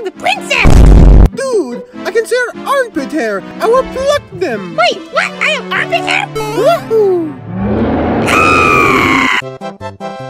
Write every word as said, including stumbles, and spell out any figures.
I'm the princess! Dude, I can see her armpit hair. I will pluck them. Wait, what? I have armpit hair? Woohoo!